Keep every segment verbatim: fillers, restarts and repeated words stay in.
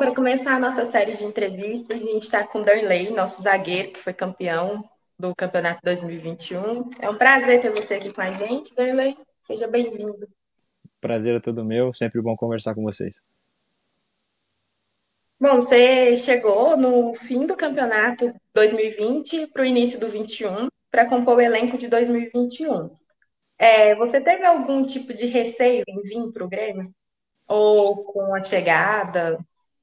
para começar a nossa série de entrevistas, a gente está com o Darley, nosso zagueiro, que foi campeão do Campeonato dois mil e vinte e um. É um prazer ter você aqui com a gente, Darley. Seja bem-vindo. Prazer é todo meu, sempre bom conversar com vocês. Bom, você chegou no fim do Campeonato dois mil e vinte para o início do vinte e um para compor o elenco de dois mil e vinte e um. É, você teve algum tipo de receio em vir para o Grêmio? Ou com a chegada?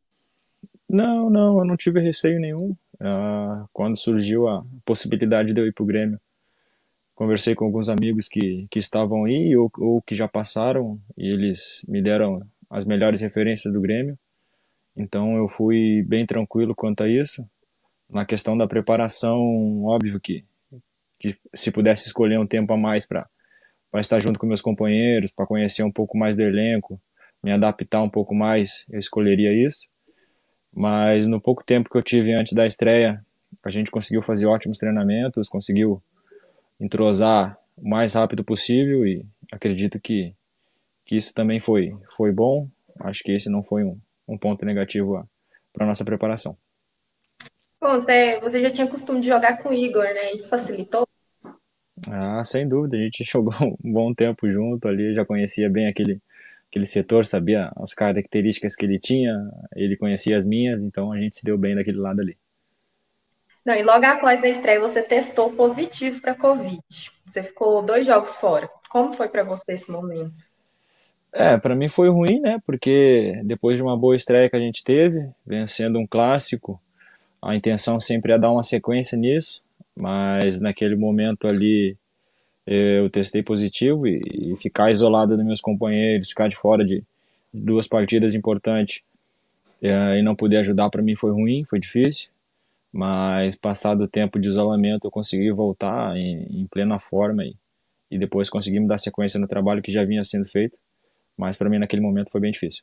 Não, não, eu não tive receio nenhum. Ah, quando surgiu a possibilidade de eu ir para o Grêmio, conversei com alguns amigos que, que estavam aí ou, ou que já passaram e eles me deram as melhores referências do Grêmio. Então eu fui bem tranquilo quanto a isso. Na questão da preparação, óbvio que, que se pudesse escolher um tempo a mais para para estar junto com meus companheiros, para conhecer um pouco mais do elenco, me adaptar um pouco mais, eu escolheria isso. Mas no pouco tempo que eu tive antes da estreia, a gente conseguiu fazer ótimos treinamentos, conseguiu entrosar o mais rápido possível e acredito que, que isso também foi, foi bom. Acho que esse não foi um, um ponto negativo para a nossa preparação. Bom, você, você já tinha costume de jogar com o Igor, né? Isso facilitou? Ah, sem dúvida, a gente jogou um bom tempo junto ali, já conhecia bem aquele, aquele setor, sabia as características que ele tinha, ele conhecia as minhas, então a gente se deu bem daquele lado ali. Não, e logo após a estreia você testou positivo para Covid. Você ficou dois jogos fora. Como foi para você esse momento? É, para mim foi ruim, né? Porque depois de uma boa estreia que a gente teve, vencendo um clássico, a intenção sempre é dar uma sequência nisso, mas naquele momento ali eu testei positivo e, e ficar isolado dos meus companheiros, ficar de fora de duas partidas importantes é, e não poder ajudar para mim foi ruim, foi difícil, mas passado o tempo de isolamento eu consegui voltar em, em plena forma e, e depois conseguimos dar sequência no trabalho que já vinha sendo feito, mas para mim naquele momento foi bem difícil.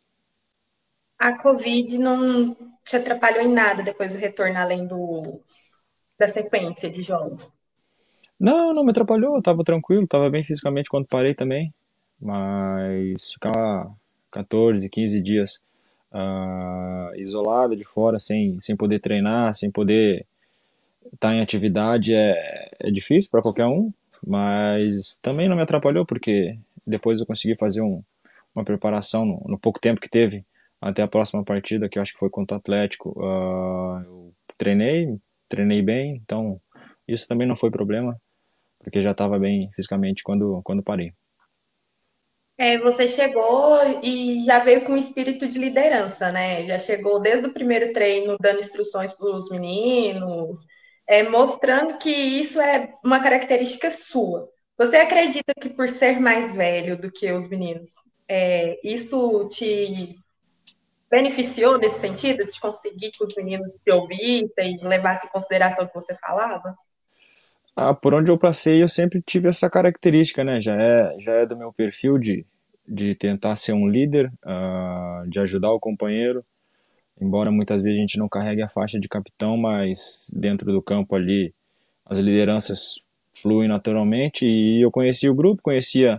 A Covid não te atrapalhou em nada depois do retorno, além do, da sequência de jogos? Não, não me atrapalhou, eu tava tranquilo, tava bem fisicamente quando parei também, mas ficar quatorze, quinze dias ah, isolado de fora, sem, sem poder treinar, sem poder estar em atividade é, é difícil para qualquer um, mas também não me atrapalhou porque depois eu consegui fazer um, uma preparação no, no pouco tempo que teve até a próxima partida, que eu acho que foi contra o Atlético. Ah, eu treinei, treinei bem, então isso também não foi problema porque já estava bem fisicamente quando, quando parei. É, você chegou e já veio com espírito de liderança, né? Já chegou desde o primeiro treino dando instruções para os meninos, é, mostrando que isso é uma característica sua. Você acredita que por ser mais velho do que os meninos, é, isso te beneficiou nesse sentido, de conseguir que os meninos te ouvissem e levassem em consideração o que você falava? Ah, por onde eu passei, eu sempre tive essa característica, né? Já é, já é do meu perfil de, de tentar ser um líder, ah, de ajudar o companheiro, embora muitas vezes a gente não carregue a faixa de capitão, mas dentro do campo ali as lideranças fluem naturalmente e eu conhecia o grupo, conhecia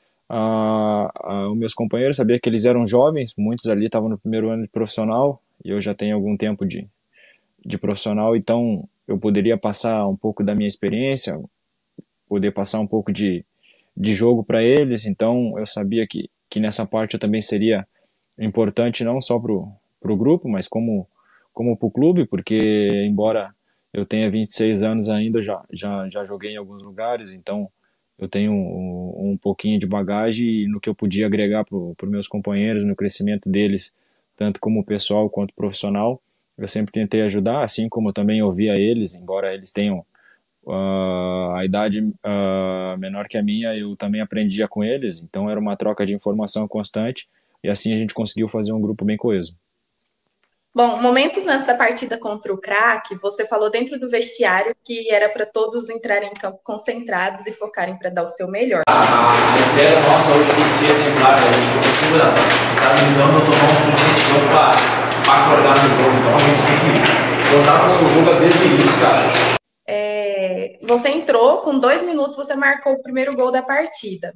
ah, ah, os meus companheiros, sabia que eles eram jovens, muitos ali estavam no primeiro ano de profissional e eu já tenho algum tempo de, de profissional, então eu poderia passar um pouco da minha experiência, poder passar um pouco de, de jogo para eles, então eu sabia que, que nessa parte eu também seria importante não só para o grupo, mas como, como para o clube, porque embora eu tenha vinte e seis anos ainda, já, já, já joguei em alguns lugares, então eu tenho um, um pouquinho de bagagem no que eu podia agregar para os meus companheiros, no crescimento deles, tanto como pessoal quanto profissional. Eu sempre tentei ajudar, assim como eu também ouvia eles, embora eles tenham uh, a idade uh, menor que a minha, eu também aprendia com eles, então era uma troca de informação constante e assim a gente conseguiu fazer um grupo bem coeso. Bom, momentos antes da partida contra o Crack, você falou dentro do vestiário que era para todos entrarem em campo concentrados e focarem para dar o seu melhor. A entrega nossa hoje tem que ser exemplar, né? A gente não precisa ficar tentando tomar um susto de campo para acordar no jogo. Então a gente tem que botar nosso jogo desde o início, cara. É, você entrou, com dois minutos você marcou o primeiro gol da partida.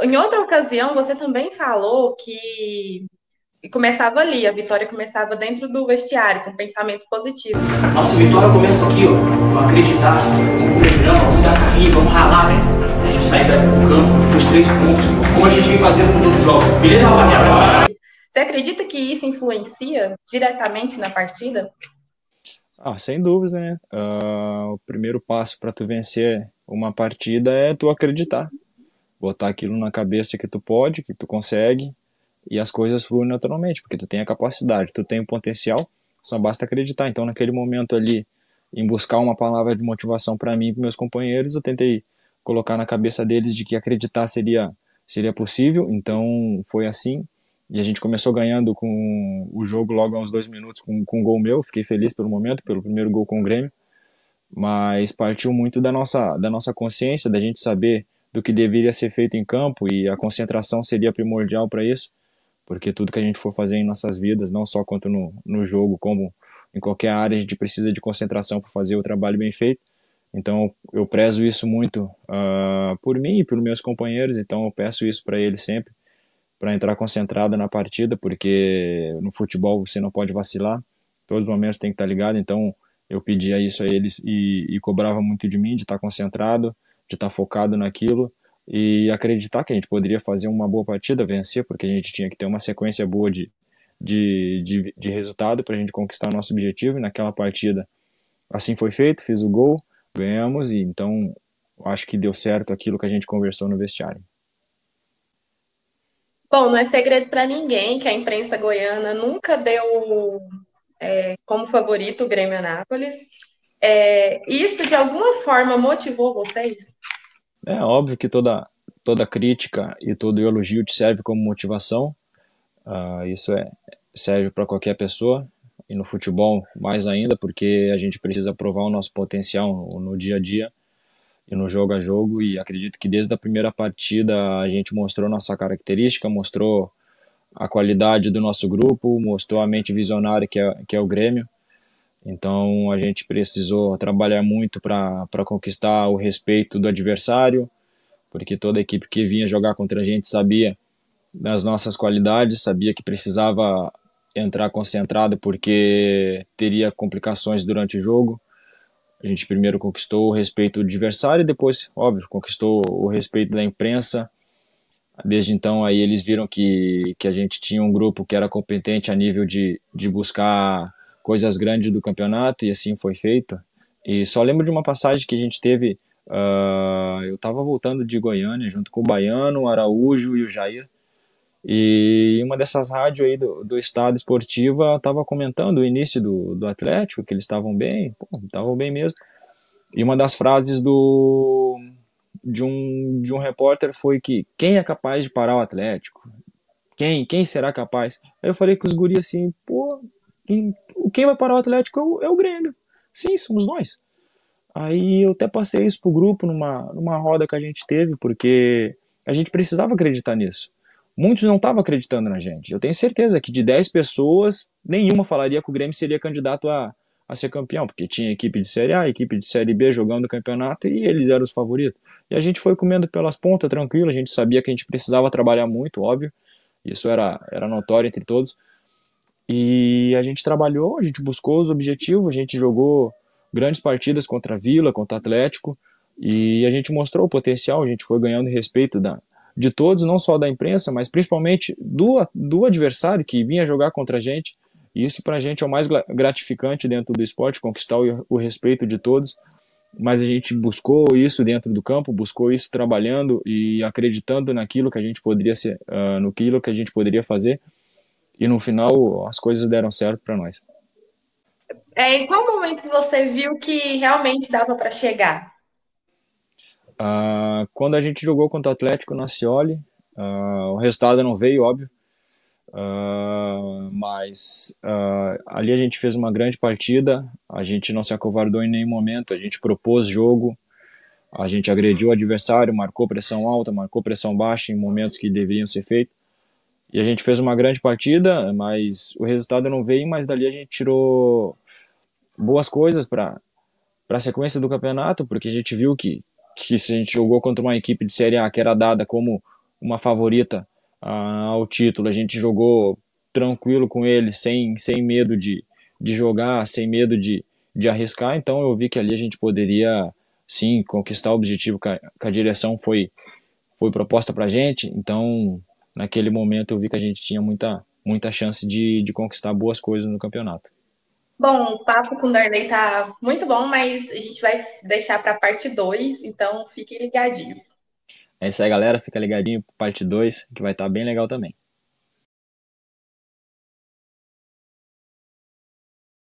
em outra ocasião, você também falou que começava ali, a vitória começava dentro do vestiário, com pensamento positivo. Nossa vitória começa aqui, ó. Vamos acreditar, vamos comer grama, vamos dar carrinho, vamos ralar, né? A gente sair do campo, os três pontos, como a gente vem fazendo nos outros jogos. Beleza, rapaziada? Você acredita que isso influencia diretamente na partida? Ah, sem dúvidas, né? Ah, o primeiro passo para tu vencer uma partida é tu acreditar. Botar aquilo na cabeça que tu pode, que tu consegue, e as coisas fluem naturalmente, porque tu tem a capacidade, tu tem o potencial, só basta acreditar. Então, naquele momento ali, em buscar uma palavra de motivação para mim e para meus companheiros, eu tentei colocar na cabeça deles de que acreditar seria seria possível. Então, foi assim. E a gente começou ganhando com o jogo logo aos dois minutos com, com um gol meu. Fiquei feliz pelo momento, pelo primeiro gol com o Grêmio, mas partiu muito da nossa, da nossa consciência, da gente saber do que deveria ser feito em campo, e a concentração seria primordial para isso, porque tudo que a gente for fazer em nossas vidas, não só quanto no, no jogo, como em qualquer área, a gente precisa de concentração para fazer o trabalho bem feito. Então eu prezo isso muito uh, por mim e pelos meus companheiros, então eu peço isso para eles sempre, para entrar concentrado na partida, porque no futebol você não pode vacilar, todos os momentos tem que estar ligado. Então eu pedia isso a eles e, e cobrava muito de mim, de estar concentrado, de estar focado naquilo e acreditar que a gente poderia fazer uma boa partida, vencer, porque a gente tinha que ter uma sequência boa de, de, de, de resultado para a gente conquistar o nosso objetivo. E naquela partida assim foi feito, fiz o gol, ganhamos, e então acho que deu certo aquilo que a gente conversou no vestiário. Bom, não é segredo para ninguém que a imprensa goiana nunca deu é, como favorito o Grêmio Anápolis. É, isso de alguma forma motivou vocês? É óbvio que toda, toda crítica e todo elogio te serve como motivação. Uh, isso é, serve para qualquer pessoa, e no futebol mais ainda, porque a gente precisa provar o nosso potencial no, no dia a dia e no jogo a jogo, e acredito que desde a primeira partida a gente mostrou nossa característica, mostrou a qualidade do nosso grupo, mostrou a mente visionária que é, que é o Grêmio. Então a gente precisou trabalhar muito para conquistar o respeito do adversário, porque toda a equipe que vinha jogar contra a gente sabia das nossas qualidades, sabia que precisava entrar concentrado porque teria complicações durante o jogo. A gente primeiro conquistou o respeito do adversário e depois, óbvio, conquistou o respeito da imprensa. Desde então aí eles viram que, que a gente tinha um grupo que era competente a nível de, de buscar coisas grandes do campeonato, e assim foi feito. E só lembro de uma passagem que a gente teve, uh, eu estava voltando de Goiânia junto com o Baiano, o Araújo e o Jair, e uma dessas rádios aí do, do estado esportiva estava comentando o início do, do Atlético, que eles estavam bem, pô, estavam bem mesmo. E uma das frases do, de, um, de um repórter foi que quem é capaz de parar o Atlético? Quem? Quem será capaz? Aí eu falei com os guris assim, pô, quem, quem vai parar o Atlético é o, é o Grêmio. Sim, somos nós. Aí eu até passei isso pro grupo numa, numa roda que a gente teve, porque a gente precisava acreditar nisso. Muitos não estavam acreditando na gente. Eu tenho certeza que de dez pessoas, nenhuma falaria que o Grêmio seria candidato a, a ser campeão, porque tinha equipe de Série A, equipe de Série B jogando o campeonato e eles eram os favoritos. E a gente foi comendo pelas pontas, tranquilo, a gente sabia que a gente precisava trabalhar muito, óbvio, isso era, era notório entre todos. E a gente trabalhou, a gente buscou os objetivos, a gente jogou grandes partidas contra a Vila, contra o Atlético, e a gente mostrou o potencial, a gente foi ganhando respeito da, de todos, não só da imprensa, mas principalmente do, do adversário que vinha jogar contra a gente. E isso pra gente é o mais gratificante dentro do esporte, conquistar o, o respeito de todos. Mas a gente buscou isso dentro do campo, buscou isso trabalhando e acreditando naquilo que a gente poderia ser, uh, no que a gente poderia fazer. E no final as coisas deram certo para nós. É, em qual momento você viu que realmente dava para chegar? Uh, quando a gente jogou contra o Atlético na Scioli, uh, o resultado não veio, óbvio, uh, mas uh, ali a gente fez uma grande partida, a gente não se acovardou em nenhum momento, a gente propôs jogo, a gente agrediu o adversário, marcou pressão alta, marcou pressão baixa em momentos que deveriam ser feitos, e a gente fez uma grande partida, mas o resultado não veio, mas dali a gente tirou boas coisas para a sequência do campeonato, porque a gente viu que, que se a gente jogou contra uma equipe de Série A que era dada como uma favorita ah, ao título. A gente jogou tranquilo com eles, sem, sem medo de, de jogar, sem medo de, de arriscar. Então eu vi que ali a gente poderia sim conquistar o objetivo que a, que a direção foi, foi proposta para a gente. Então naquele momento eu vi que a gente tinha muita, muita chance de, de conquistar boas coisas no campeonato. Bom, o papo com o Darley tá muito bom, mas a gente vai deixar para a parte dois, então fiquem ligadinhos. É isso aí, galera. Fica ligadinho pro parte dois que vai estar bem legal também.